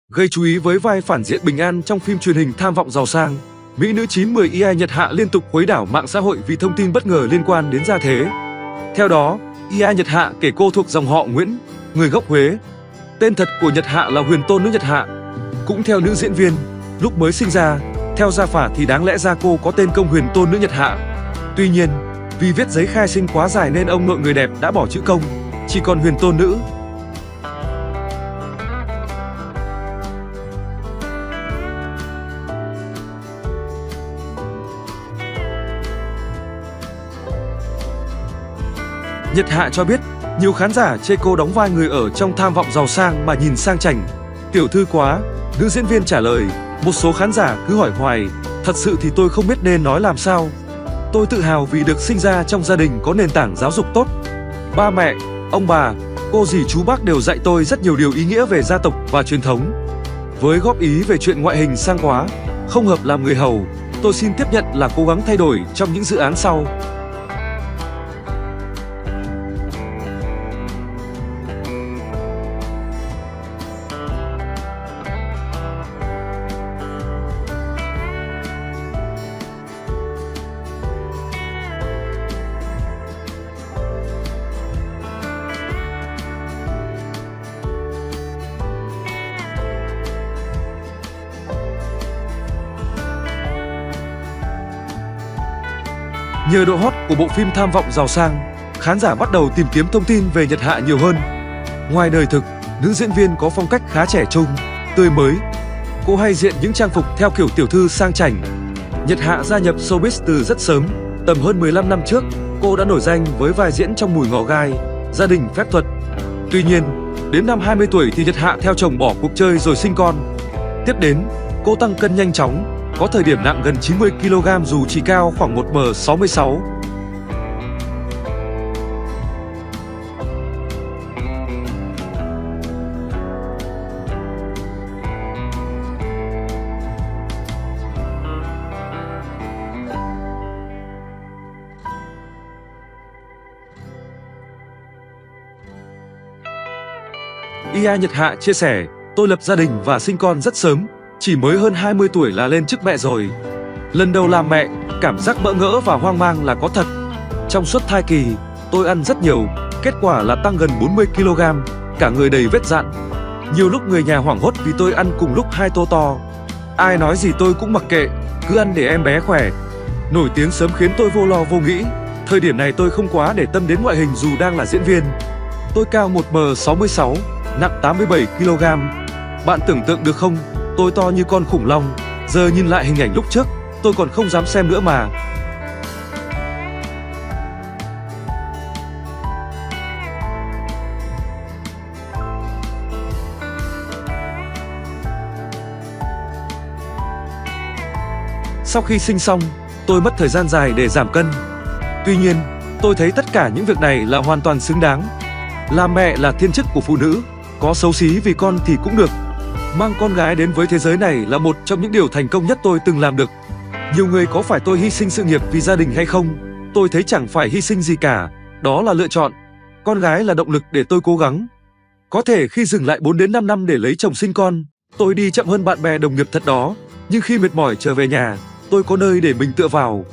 Gây chú ý với vai phản diện Bình An trong phim truyền hình Tham vọng giàu sang, mỹ nữ 910 EI Nhật Hạ liên tục khuấy đảo mạng xã hội vì thông tin bất ngờ liên quan đến gia thế. Theo đó, EI Nhật Hạ kể cô thuộc dòng họ Nguyễn, người gốc Huế. Tên thật của Nhật Hạ là Huyền Tôn nữ Nhật Hạ. Cũng theo nữ diễn viên, lúc mới sinh ra, theo gia phả thì đáng lẽ ra cô có tên công Huyền Tôn nữ Nhật Hạ. Tuy nhiên, vì viết giấy khai sinh quá dài nên ông nội người đẹp đã bỏ chữ công, chỉ còn Huyền Tôn nữ. Nhật Hạ cho biết, nhiều khán giả chê cô đóng vai người ở trong Tham vọng giàu sang mà nhìn sang chảnh, tiểu thư quá. Nữ diễn viên trả lời, một số khán giả cứ hỏi hoài, thật sự thì tôi không biết nên nói làm sao. Tôi tự hào vì được sinh ra trong gia đình có nền tảng giáo dục tốt. Ba mẹ, ông bà, cô dì chú bác đều dạy tôi rất nhiều điều ý nghĩa về gia tộc và truyền thống. Với góp ý về chuyện ngoại hình sang quá, không hợp làm người hầu, tôi xin tiếp nhận là cố gắng thay đổi trong những dự án sau. Nhờ độ hot của bộ phim Tham vọng giàu sang, khán giả bắt đầu tìm kiếm thông tin về Nhật Hạ nhiều hơn. Ngoài đời thực, nữ diễn viên có phong cách khá trẻ trung, tươi mới. Cô hay diện những trang phục theo kiểu tiểu thư sang chảnh. Nhật Hạ gia nhập showbiz từ rất sớm, tầm hơn 15 năm trước, cô đã nổi danh với vai diễn trong Mùi ngò gai, Gia đình phép thuật. Tuy nhiên, đến năm 20 tuổi thì Nhật Hạ theo chồng bỏ cuộc chơi rồi sinh con. Tiếp đến, cô tăng cân nhanh chóng, có thời điểm nặng gần 90 kg dù chỉ cao khoảng 1m66. EI Nhật Hạ chia sẻ, tôi lập gia đình và sinh con rất sớm, chỉ mới hơn 20 tuổi là lên chức mẹ rồi. Lần đầu làm mẹ, cảm giác bỡ ngỡ và hoang mang là có thật. Trong suốt thai kỳ, tôi ăn rất nhiều, kết quả là tăng gần 40 kg, cả người đầy vết dạn. Nhiều lúc người nhà hoảng hốt vì tôi ăn cùng lúc 2 tô to. Ai nói gì tôi cũng mặc kệ, cứ ăn để em bé khỏe. Nổi tiếng sớm khiến tôi vô lo vô nghĩ. Thời điểm này tôi không quá để tâm đến ngoại hình dù đang là diễn viên. Tôi cao 1m66, nặng 87 kg. Bạn tưởng tượng được không? Tôi to như con khủng long. Giờ nhìn lại hình ảnh lúc trước, tôi còn không dám xem nữa mà. Sau khi sinh xong, tôi mất thời gian dài để giảm cân. Tuy nhiên, tôi thấy tất cả những việc này là hoàn toàn xứng đáng. Làm mẹ là thiên chức của phụ nữ, có xấu xí vì con thì cũng được. Mang con gái đến với thế giới này là một trong những điều thành công nhất tôi từng làm được. Nhiều người có phải tôi hy sinh sự nghiệp vì gia đình hay không? Tôi thấy chẳng phải hy sinh gì cả, đó là lựa chọn. Con gái là động lực để tôi cố gắng. Có thể khi dừng lại 4 đến 5 năm để lấy chồng sinh con, tôi đi chậm hơn bạn bè đồng nghiệp thật đó. Nhưng khi mệt mỏi trở về nhà, tôi có nơi để mình tựa vào.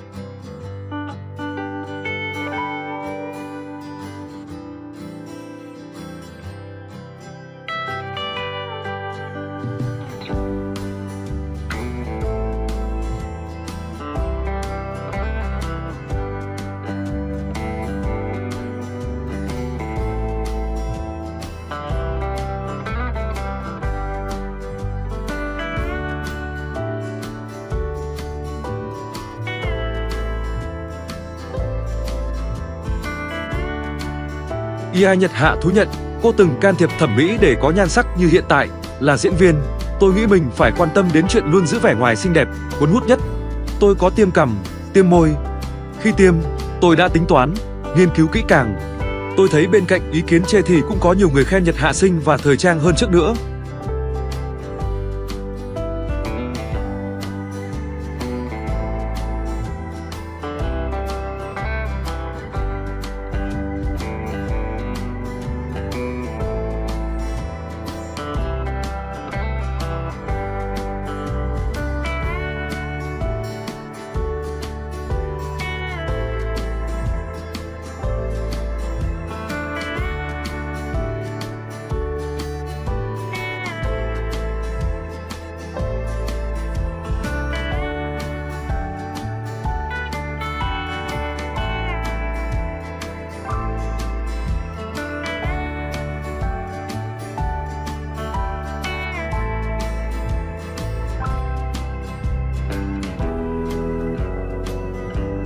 EI Nhật Hạ thú nhận, cô từng can thiệp thẩm mỹ để có nhan sắc như hiện tại. Là diễn viên, tôi nghĩ mình phải quan tâm đến chuyện luôn giữ vẻ ngoài xinh đẹp, cuốn hút nhất. Tôi có tiêm cằm, tiêm môi. Khi tiêm, tôi đã tính toán, nghiên cứu kỹ càng. Tôi thấy bên cạnh ý kiến chê thì cũng có nhiều người khen Nhật Hạ xinh và thời trang hơn trước nữa.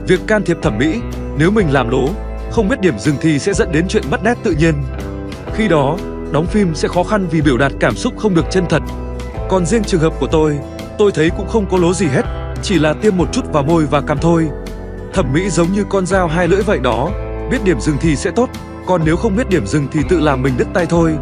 Việc can thiệp thẩm mỹ, nếu mình làm lố, không biết điểm dừng thì sẽ dẫn đến chuyện mất nét tự nhiên. Khi đó, đóng phim sẽ khó khăn vì biểu đạt cảm xúc không được chân thật. Còn riêng trường hợp của tôi thấy cũng không có lố gì hết, chỉ là tiêm một chút vào môi và cằm thôi. Thẩm mỹ giống như con dao hai lưỡi vậy đó, biết điểm dừng thì sẽ tốt, còn nếu không biết điểm dừng thì tự làm mình đứt tay thôi.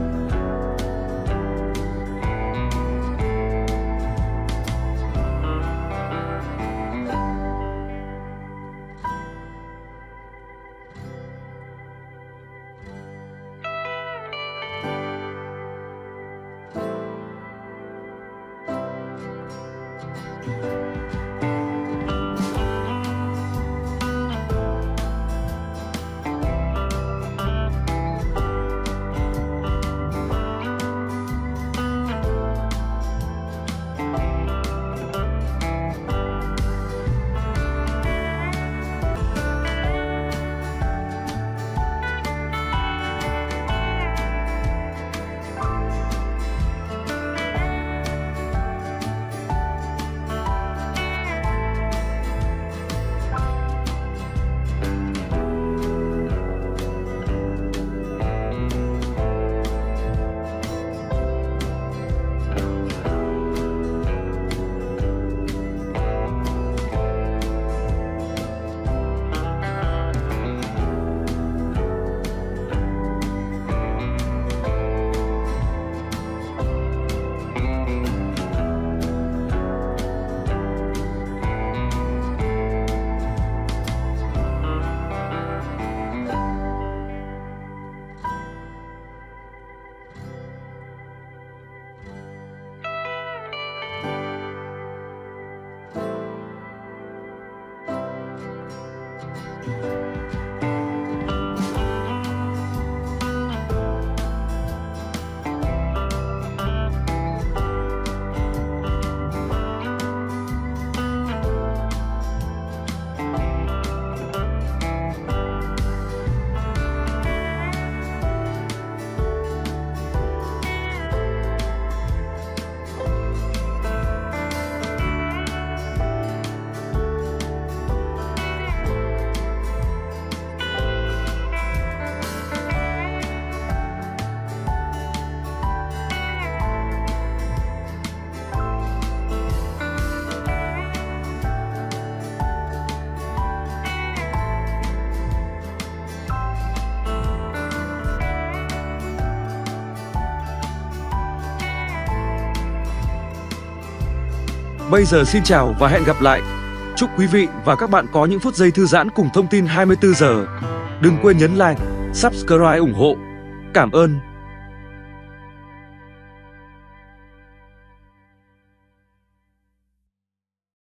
Bây giờ xin chào và hẹn gặp lại. Chúc quý vị và các bạn có những phút giây thư giãn cùng thông tin 24 giờ. Đừng quên nhấn like, subscribe ủng hộ. Cảm ơn.